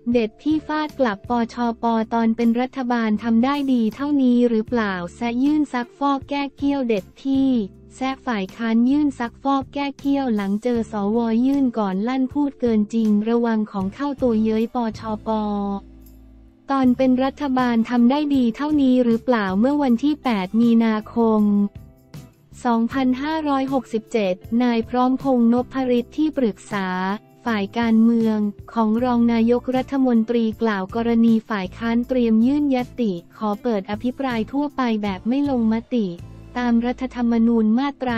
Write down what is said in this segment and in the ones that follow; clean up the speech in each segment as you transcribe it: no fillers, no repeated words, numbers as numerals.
เด็ดที่ฟาดกลับปชป.ตอนเป็นรัฐบาลทำได้ดีเท่านี้หรือเปล่าแซะยื่นซักฟอกแก้เกี้ยวเด็ดที่แซะฝ่ายค้านยื่นซักฟอกแก้เกี้ยวหลังเจอสว.ยื่นก่อนลั่นพูดเกินจริงระวังของเข้าตัวเย้ยปชป.ตอนเป็นรัฐบาลทำได้ดีเท่านี้หรือเปล่าเมื่อวันที่ 8 มีนาคม 2567 นายพร้อมพงษ์นพฤทธิ์ที่ปรึกษาฝ่ายการเมืองของรองนายกรัฐมนตรีกล่าวกรณีฝ่ายค้านเตรียมยื่นญัตติขอเปิดอภิปรายทั่วไปแบบไม่ลงมติตามรัฐธรรมนูญมาตรา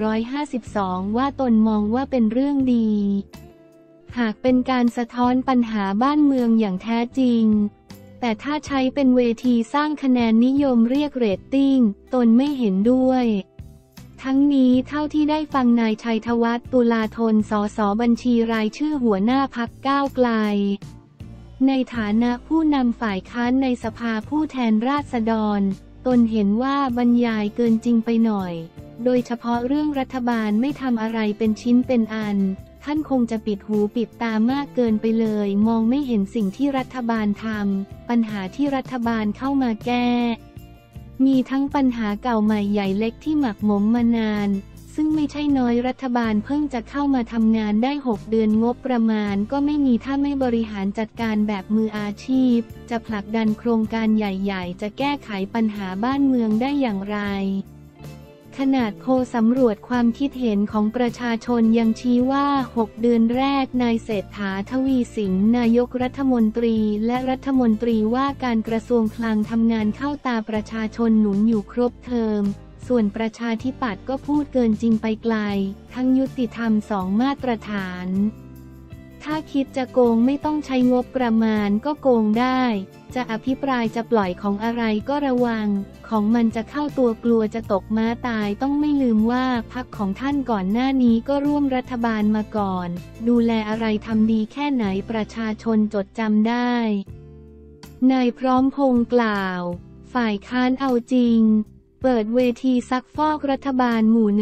152 ว่าตนมองว่าเป็นเรื่องดีหากเป็นการสะท้อนปัญหาบ้านเมืองอย่างแท้จริงแต่ถ้าใช้เป็นเวทีสร้างคะแนนนิยมเรียกเรตติ้งตนไม่เห็นด้วยทั้งนี้เท่าที่ได้ฟังนายชัยธวัฒน์ตุลาธนสสบัญชีรายชื่อหัวหน้าพรรคก้าวไกลในฐานะผู้นำฝ่ายค้านในสภาผู้แทนราษฎรตนเห็นว่าบรรยายเกินจริงไปหน่อยโดยเฉพาะเรื่องรัฐบาลไม่ทำอะไรเป็นชิ้นเป็นอันท่านคงจะปิดหูปิดตามากเกินไปเลยมองไม่เห็นสิ่งที่รัฐบาลทำปัญหาที่รัฐบาลเข้ามาแก้มีทั้งปัญหาเก่าใหม่ใหญ่เล็กที่หมักหมมมานานซึ่งไม่ใช่น้อยรัฐบาลเพิ่งจะเข้ามาทำงานได้ 6 เดือนงบประมาณก็ไม่มีถ้าไม่บริหารจัดการแบบมืออาชีพจะผลักดันโครงการใหญ่ๆจะแก้ไขปัญหาบ้านเมืองได้อย่างไรขนาดโพลสำรวจความคิดเห็นของประชาชนยังชี้ว่า 6 เดือนแรกนายเศรษฐา ทวีสินนายกรัฐมนตรีและรัฐมนตรีว่าการกระทรวงคลังทำงานเข้าตาประชาชนหนุนอยู่ครบเทอมส่วนประชาธิปัตย์ก็พูดเกินจริงไปไกลทั้งยุติธรรม2 มาตรฐานถ้าคิดจะโกงไม่ต้องใช้งบประมาณก็โกงได้จะอภิปรายจะปล่อยของอะไรก็ระวังของมันจะเข้าตัวกลัวจะตกม้าตายต้องไม่ลืมว่าพรรคของท่านก่อนหน้านี้ก็ร่วมรัฐบาลมาก่อนดูแลอะไรทำดีแค่ไหนประชาชนจดจำได้นายพร้อมพงษ์กล่าวฝ่ายค้านเอาจริงเปิดเวทีซักฟอกรัฐบาลหมู่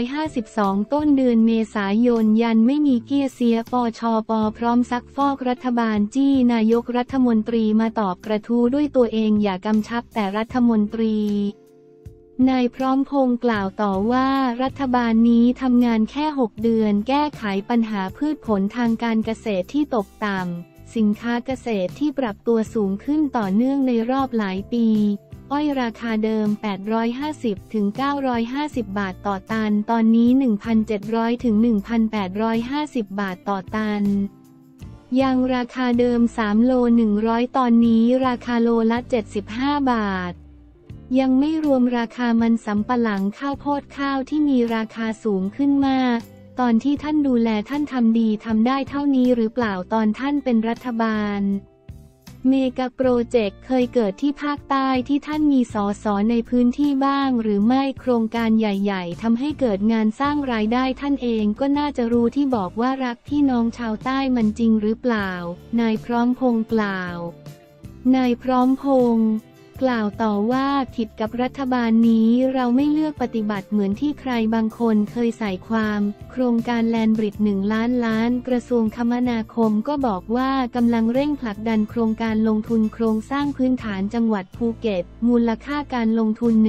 152 ต้นเดือนเมษายนยันไม่มีเกี้ยเสียปชป.พร้อมซักฟอกรัฐบาลจี้นายกรัฐมนตรีมาตอบกระทู้ด้วยตัวเองอย่ากำชับแต่รัฐมนตรีนายพร้อมพงษ์กล่าวต่อว่ารัฐบาลนี้ทำงานแค่ 6 เดือนแก้ไขปัญหาพืชผลทางการเกษตรที่ตกต่ำสินค้าเกษตรที่ปรับตัวสูงขึ้นต่อเนื่องในรอบหลายปีอ้อยราคาเดิม 850 ถึง 950 บาทต่อตันตอนนี้ 1,700 ถึง 1,850 บาทต่อตันยางราคาเดิม3 โล 100ตอนนี้ราคาโลละ 75 บาทยังไม่รวมราคามันสำปะหลังข้าวโพดข้าวที่มีราคาสูงขึ้นมากตอนที่ท่านดูแลท่านทำดีทำได้เท่านี้หรือเปล่าตอนท่านเป็นรัฐบาลเมกะโปรเจกต์เคยเกิดที่ภาคใต้ที่ท่านมีสสในพื้นที่บ้างหรือไม่โครงการใหญ่ๆทำให้เกิดงานสร้างรายได้ท่านเองก็น่าจะรู้ที่บอกว่ารักพี่น้องชาวใต้มันจริงหรือเปล่านายพร้อมพงษ์กล่าวนายพร้อมพงษ์กล่าวต่อว่าผิดกับรัฐบาลนี้เราไม่เลือกปฏิบัติเหมือนที่ใครบางคนเคยใส่ความโครงการแลนบริด1 ล้านล้านกระทรวงคมนาคมก็บอกว่ากำลังเร่งผลักดันโครงการลงทุนโครงสร้างพื้นฐานจังหวัดภูเก็ตมูลค่าการลงทุน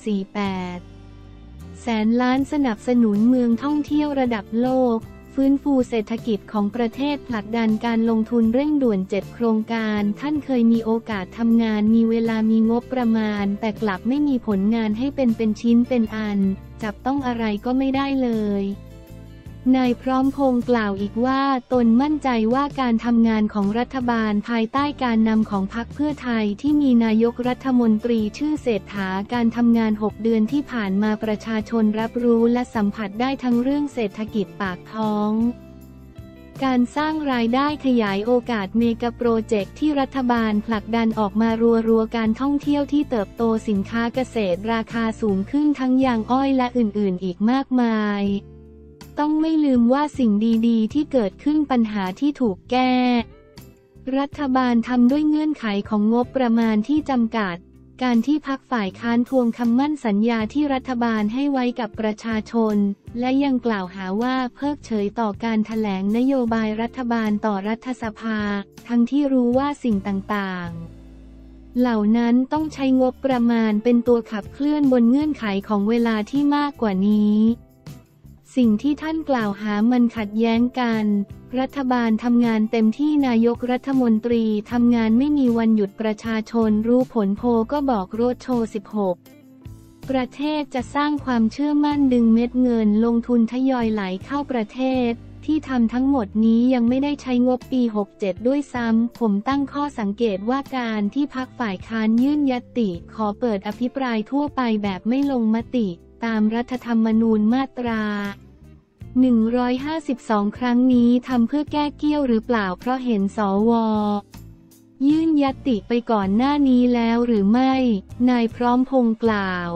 1.48 แสนล้านสนับสนุนเมืองท่องเที่ยวระดับโลกฟื้นฟูเศรษฐกิจของประเทศผลักดันการลงทุนเร่งด่วน7 โครงการท่านเคยมีโอกาสทำงานมีเวลามีงบประมาณแต่กลับไม่มีผลงานให้เป็นชิ้นเป็นอันจับต้องอะไรก็ไม่ได้เลยนายพร้อมพงษ์กล่าวอีกว่าตนมั่นใจว่าการทำงานของรัฐบาลภายใต้การนำของพรรคเพื่อไทยที่มีนายกรัฐมนตรีชื่อเศรษฐาการทำงาน 6 เดือนที่ผ่านมาประชาชนรับรู้และสัมผัสได้ทั้งเรื่องเศรษฐกิจปากท้องการสร้างรายได้ขยายโอกาสเมกะโปรเจกต์ที่รัฐบาลผลักดันออกมารัวๆการท่องเที่ยวที่เติบโตสินค้าเกษตรราคาสูงขึ้นทั้งยางอ้อยและอื่นๆอีกมากมายต้องไม่ลืมว่าสิ่งดีๆที่เกิดขึ้นปัญหาที่ถูกแก้รัฐบาลทำด้วยเงื่อนไขของงบประมาณที่จำกัดการที่พรรคฝ่ายค้านทวงคำมั่นสัญญาที่รัฐบาลให้ไว้กับประชาชนและยังกล่าวหาว่าเพิกเฉยต่อการแถลงนโยบายรัฐบาลต่อรัฐสภาทั้งที่รู้ว่าสิ่งต่างๆเหล่านั้นต้องใช้งบประมาณเป็นตัวขับเคลื่อนบนเงื่อนไขของเวลาที่มากกว่านี้สิ่งที่ท่านกล่าวหามันขัดแย้งกันรัฐบาลทำงานเต็มที่นายกรัฐมนตรีทำงานไม่มีวันหยุดประชาชนรู้ผลโพลก็บอกโรดโชว์16ประเทศจะสร้างความเชื่อมั่นดึงเม็ดเงินลงทุนทยอยไหลเข้าประเทศที่ทำทั้งหมดนี้ยังไม่ได้ใช้งบปี67ด้วยซ้ำผมตั้งข้อสังเกตว่าการที่พรรคฝ่ายค้านยื่นญัตติขอเปิดอภิปรายทั่วไปแบบไม่ลงมติตามรัฐธรรมนูญมาตรา152 ครั้งนี้ทำเพื่อแก้เกี้ยวหรือเปล่าเพราะเห็นสว.ยื่นญัตติไปก่อนหน้านี้แล้วหรือไม่นายพร้อมพงษ์กล่าว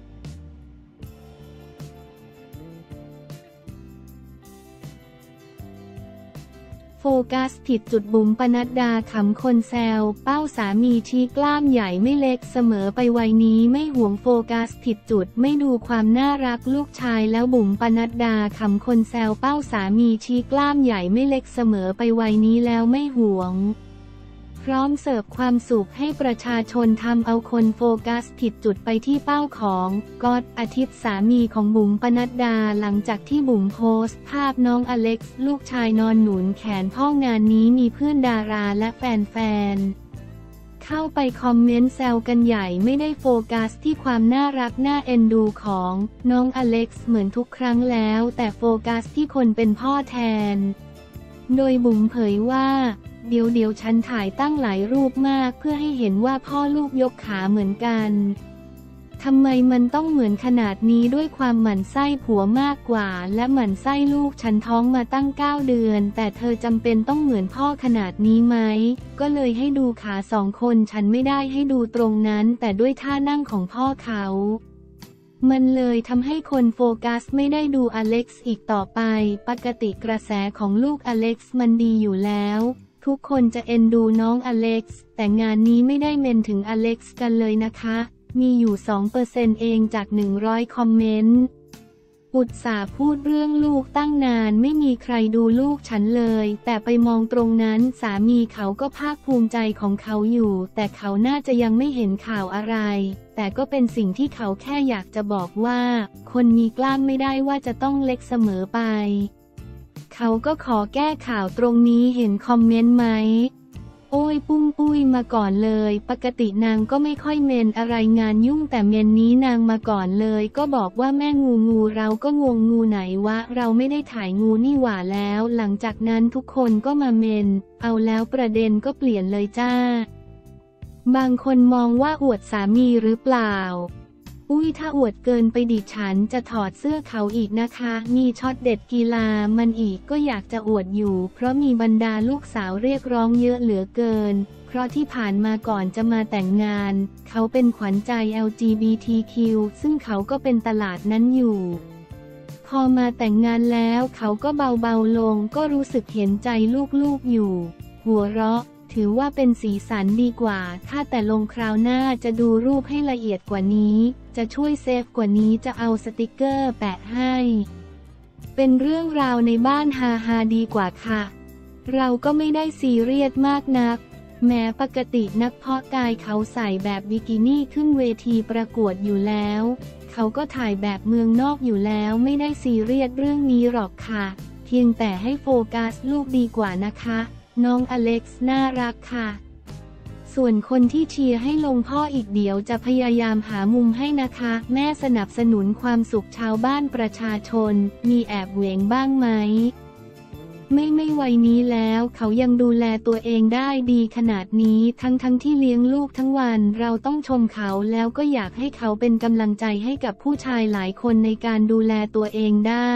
โฟกัสผิดจุดบุ๋มปนัดดาขำคนแซวเป้าสามีชี้กล้ามใหญ่ไม่เล็กเสมอไปวัยนี้ไม่ห่วงโฟกัสผิดจุดไม่ดูความน่ารักลูกชายแล้วบุ๋มปนัดดาขำคนแซวเป้าสามีชี้กล้ามใหญ่ไม่เล็กเสมอไปวัยนี้แล้วไม่ห่วงพร้อมเสิร์ฟความสุขให้ประชาชนทำเอาคนโฟกัสผิดจุดไปที่เป้าของก๊อตอาทิตย์สามีของบุ๋มปนัดดาหลังจากที่บุ๋มโพสต์ภาพน้องอเล็กซ์ลูกชายนอนหนุนแขนพ่องานนี้มีเพื่อนดาราและแฟนๆเข้าไปคอมเมนต์แซวกันใหญ่ไม่ได้โฟกัสที่ความน่ารักน่าเอ็นดูของน้องอเล็กซ์เหมือนทุกครั้งแล้วแต่โฟกัสที่คนเป็นพ่อแทนโดยบุ๋มเผยว่าเดี๋ยวฉันถ่ายตั้งหลายรูปมากเพื่อให้เห็นว่าพ่อลูกยกขาเหมือนกันทำไมมันต้องเหมือนขนาดนี้ด้วยความหมั่นไส้ผัวมากกว่าและหมั่นไส้ลูกฉันท้องมาตั้ง9 เดือนแต่เธอจำเป็นต้องเหมือนพ่อขนาดนี้ไหมก็เลยให้ดูขา2 คนฉันไม่ได้ให้ดูตรงนั้นแต่ด้วยท่านั่งของพ่อเขามันเลยทำให้คนโฟกัสไม่ได้ดูอเล็กซ์อีกต่อไปปกติกระแสของลูกอเล็กซ์มันดีอยู่แล้วทุกคนจะเอ็นดูน้องอเล็กซ์แต่งานนี้ไม่ได้เมนถึงอเล็กซ์กันเลยนะคะมีอยู่ 2% เองจาก100คอมเมนต์อุตส่าห์พูดเรื่องลูกตั้งนานไม่มีใครดูลูกฉันเลยแต่ไปมองตรงนั้นสามีเขาก็ภาคภูมิใจของเขาอยู่แต่เขาน่าจะยังไม่เห็นข่าวอะไรแต่ก็เป็นสิ่งที่เขาแค่อยากจะบอกว่าคนมีกล้ามไม่ได้ว่าจะต้องเล็กเสมอไปเขาก็ขอแก้ข่าวตรงนี้เห็นคอมเมนต์ไหมโอ้ยปุ้มปุ้ยมาก่อนเลยปกตินางก็ไม่ค่อยเมนอะไรงานยุ่งแต่เมนนี้นางมาก่อนเลยก็บอกว่าแม่งูเราก็งงงูไหนวะเราไม่ได้ถ่ายงูนี่หว่าแล้วหลังจากนั้นทุกคนก็มาเมนเอาแล้วประเด็นก็เปลี่ยนเลยจ้าบางคนมองว่าอวดสามีหรือเปล่าอุ้ยถ้าอวดเกินไปดิฉันจะถอดเสื้อเขาอีกนะคะมีช็อตเด็ดกีฬามันอีกก็อยากจะอวดอยู่เพราะมีบรรดาลูกสาวเรียกร้องเยอะเหลือเกินเพราะที่ผ่านมาก่อนจะมาแต่งงานเขาเป็นขวัญใจ LGBTQ ซึ่งเขาก็เป็นตลาดนั้นอยู่พอมาแต่งงานแล้วเขาก็เบาลงก็รู้สึกเห็นใจลูกๆอยู่หัวเราะถือว่าเป็นสีสันดีกว่าถ้าแต่ลงคราวหน้าจะดูรูปให้ละเอียดกว่านี้จะช่วยเซฟกว่านี้จะเอาสติกเกอร์แปะให้เป็นเรื่องราวในบ้านฮาดีกว่าค่ะเราก็ไม่ได้ซีเรียสมากนักแม้ปกตินักเพาะกายเขาใส่แบบบิกินี่ขึ้นเวทีประกวดอยู่แล้วเขาก็ถ่ายแบบเมืองนอกอยู่แล้วไม่ได้ซีเรียสเรื่องนี้หรอกค่ะเพียงแต่ให้โฟกัสลูกดีกว่านะคะน้องอเล็กซ์น่ารักค่ะส่วนคนที่เชียร์ให้ลงพ่ออีกเดี๋ยวจะพยายามหามุมให้นะคะแม่สนับสนุนความสุขชาวบ้านประชาชนมีแอบเหวงบ้างไหมไม่วัยนี้แล้วเขายังดูแลตัวเองได้ดีขนาดนี้ทั้งที่เลี้ยงลูกทั้งวันเราต้องชมเขาแล้วก็อยากให้เขาเป็นกำลังใจให้กับผู้ชายหลายคนในการดูแลตัวเองได้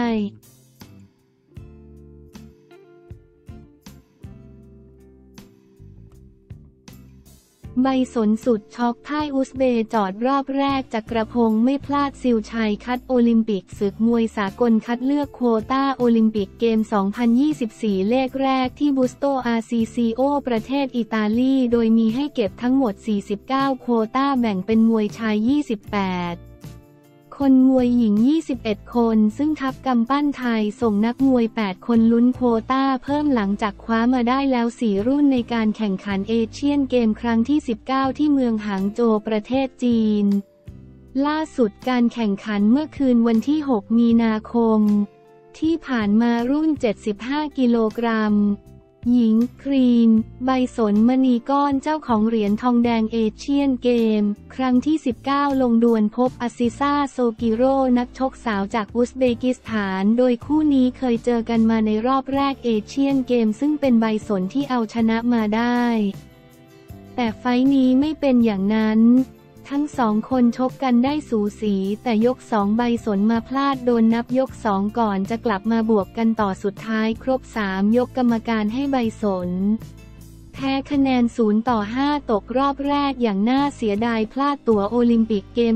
ใบสนสุดช็อกพ่ายอุซเบย์จอดรอบแรกจักรพงศ์ไม่พลาดซิลชัยคัดโอลิมปิกศึกมวยสากลคัดเลือกโควต้าโอลิมปิกเกม 2024 เลขแรกที่บุสโตอาซิซิโอประเทศอิตาลีโดยมีให้เก็บทั้งหมด 49 โควต้าแบ่งเป็นมวยชาย 28 คนมวยหญิง 21 คนซึ่งทัพกำปั้นไทยส่งนักมวย 8 คนลุ้นโควต้าเพิ่มหลังจากคว้ามาได้แล้ว 4 รุ่นในการแข่งขันเอเชียนเกมครั้งที่ 19 ที่เมืองหางโจวประเทศจีน ล่าสุดการแข่งขันเมื่อคืนวันที่ 6 มีนาคม ที่ผ่านมารุ่น 75 กิโลกรัมหญิงครีนใบสนมณีก้อนเจ้าของเหรียญทองแดงเอเชียนเกมครั้งที่ 19 ลงดวลพบอาซิซาโซกิโร่นักชกสาวจากอุซเบกิสถานโดยคู่นี้เคยเจอกันมาในรอบแรกเอเชียนเกมซึ่งเป็นใบสนที่เอาชนะมาได้แต่ไฟท์นี้ไม่เป็นอย่างนั้นทั้งสองคนชกกันได้สูสีแต่ยก2ใบสนมาพลาดโดนนับยก2ก่อนจะกลับมาบวกกันต่อสุดท้ายครบ3ยกกรรมการให้ใบสนแพ้คะแนน0-5ตกรอบแรกอย่างน่าเสียดายพลาดตั๋วโอลิมปิกเกม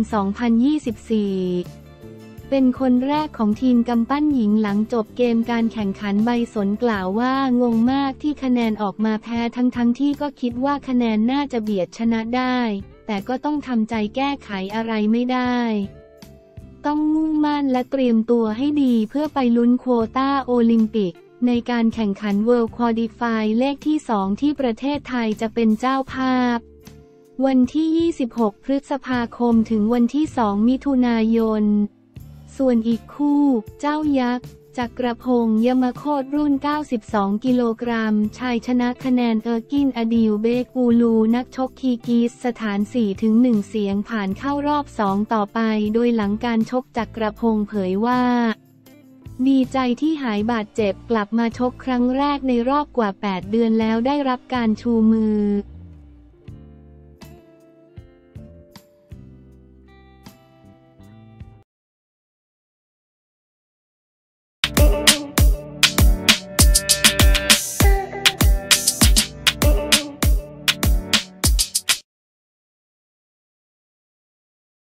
2024 เป็นคนแรกของทีมกำปั้นหญิงหลังจบเกมการแข่งขันใบสนกล่าวว่างงมากที่คะแนนออกมาแพ้ทั้งที่ก็คิดว่าคะแนนน่าจะเบียดชนะได้แต่ก็ต้องทำใจแก้ไขอะไรไม่ได้ต้องมุ่งมั่นและเตรียมตัวให้ดีเพื่อไปลุ้นโควต้าโอลิมปิกในการแข่งขัน World Qualify เลขที่ 2 ที่ประเทศไทยจะเป็นเจ้าภาพวันที่ 26 พฤษภาคมถึงวันที่ 2 มิถุนายนส่วนอีกคู่เจ้ายักษ์จักรพงศ์ยมโคตรรุ่น 92 กิโลกรัมชายชนะคะแนนเออร์กินอดิลเบกูลูนักชกคีกีสถาน 4-1 เสียงผ่านเข้ารอบ 2 ต่อไปโดยหลังการชกจักรพงศ์เผยว่าดีใจที่หายบาดเจ็บกลับมาชกครั้งแรกในรอบกว่า 8 เดือนแล้วได้รับการชูมือ